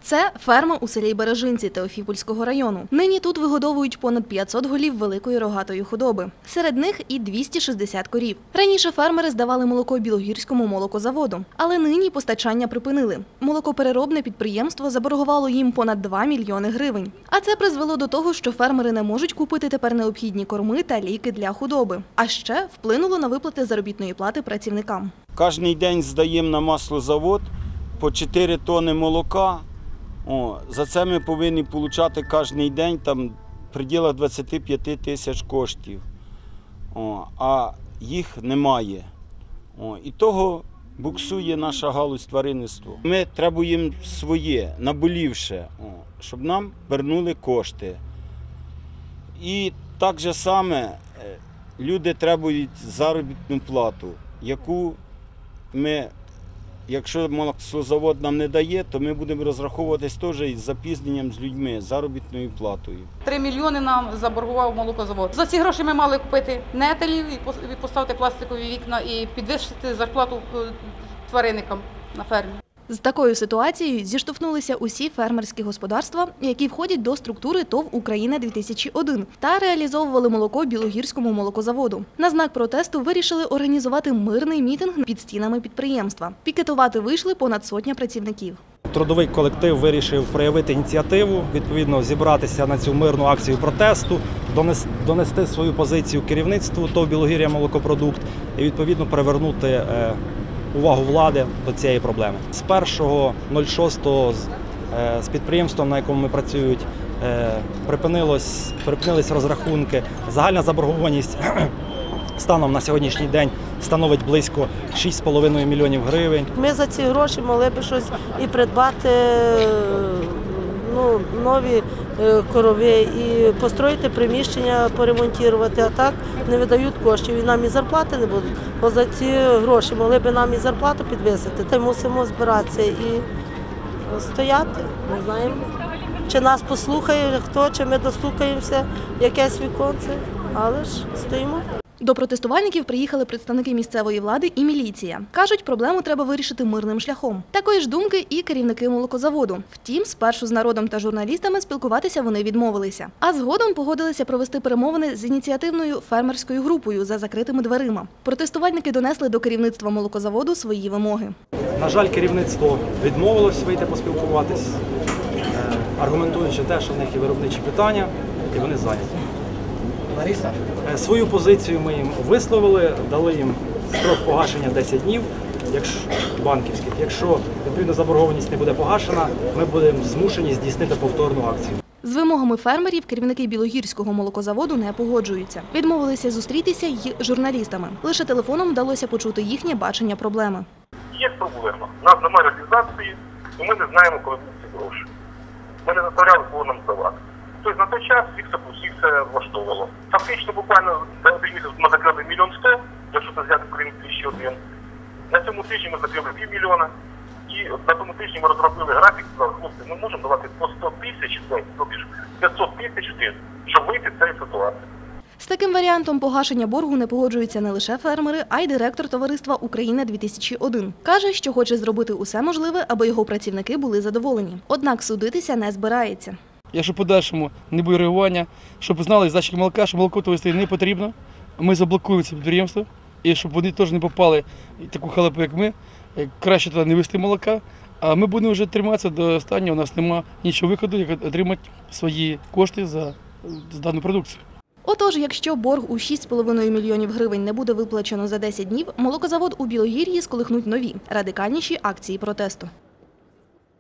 Це ферма у селі Бережинці Теофіпольського району. Нині тут вигодовують понад 500 голів великої рогатої худоби. Серед них і 260 корів. Раніше фермери здавали молоко Білогірському молокозаводу, але нині постачання припинили. Молокопереробне підприємство заборгувало їм понад 2 мільйони гривень. А це призвело до того, що фермери не можуть купити тепер необхідні корми та ліки для худоби. А ще вплинуло на виплати заробітної плати працівникам. Кожен день здаємо на маслозавод по 4 тонни молока. За це ми повинні отримати кожен день в пределах 25 тисяч коштів, а їх немає. І того буксує наша галузь тваринництва. Ми требуємо своє, наболівше, щоб нам вернули кошти. І так же саме люди требують заробітну плату, яку ми, якщо маслозавод нам не дає, то ми будемо розраховуватись теж із запізненням з людьми, заробітною платою. 3 мільйони нам заборгував молокозавод. За ці гроші ми мали купити нетелів і поставити пластикові вікна і підвищити зарплату тваринникам на фермі. З такою ситуацією зіштовхнулися усі фермерські господарства, які входять до структури ТОВ «Україна-2001» та реалізовували молоко Білогірському молокозаводу. На знак протесту вирішили організувати мирний мітинг під стінами підприємства. Пікетувати вийшли понад сотня працівників. Трудовий колектив вирішив проявити ініціативу, відповідно зібратися на цю мирну акцію протесту, донести свою позицію керівництву ТОВ «Білогір'я молокопродукт» і відповідно привернути увагу влади до цієї проблеми. З 1.06 з підприємством, на якому ми працюємо, припинились розрахунки. Загальна заборгованість станом на сьогоднішній день становить близько 6,5 мільйонів гривень. Ми за ці гроші могли б щось і придбати нові корови, і построїти приміщення, поремонтувати, а так не видають коштів і нам і зарплати не будуть. Бо за ці гроші могли б нам і зарплату підвисити. Та й мусимо збиратися і стояти. Не знаємо, чи нас послухає хто, чи ми достукаємося в якесь віконце, але ж стоїмо. До протестувальників приїхали представники місцевої влади і міліція. Кажуть, проблему треба вирішити мирним шляхом. Такої ж думки і керівники молокозаводу. Втім, спершу з народом та журналістами спілкуватися вони відмовилися. А згодом погодилися провести перемовини з ініціативною фермерською групою за закритими дверима. Протестувальники донесли до керівництва молокозаводу свої вимоги. На жаль, керівництво відмовилось вийти поспілкуватись, аргументуючи те, що в них є виробничі питання і вони зайняті. Свою позицію ми їм висловили, дали їм строк погашення 10 днів банківських. Якщо відповідно заборгованість не буде погашена, ми будемо змушені здійснити повторну акцію. З вимогами фермерів керівники Білогірського молокозаводу не погоджуються. Відмовилися зустрітися й журналістами. Лише телефоном вдалося почути їхнє бачення проблеми. Є проблема. У нас немає реалізації, і ми не знаємо, коли будуть ці гроші. Ми не заставляли, кого нам здавати. Тобто на той час всіх це влаштовувало. Фактично, буквально за один місяць ми закрили 1 100 000, якщо це взяти Україну 2001. На цьому тижні ми закрили 2 мільйона. І на тому тижні ми розробили графік, сказали, хлопці, ми можемо давати по 100 тисяч, тобто 500 тисяч, щоб вийти з цієї ситуації. З таким варіантом погашення боргу не погоджуються не лише фермери, а й директор товариства «Україна-2001». Каже, що хоче зробити усе можливе, аби його працівники були задоволені. Однак судитися не збирається. Якщо в подальшому не буде реагування, щоб знали здачі молока, що молоко вести не потрібно, ми заблокуємо це підприємство, і щоб вони теж не попали в таку халепу, як ми, краще туди не вести молока, а ми будемо вже триматися до останнього, у нас немає іншого виходу, як отримати свої кошти за дану продукцію. Отож, якщо борг у 6,5 мільйонів гривень не буде виплачено за 10 днів, молокозавод у Білогір'ї сколихнуть нові, радикальніші акції протесту.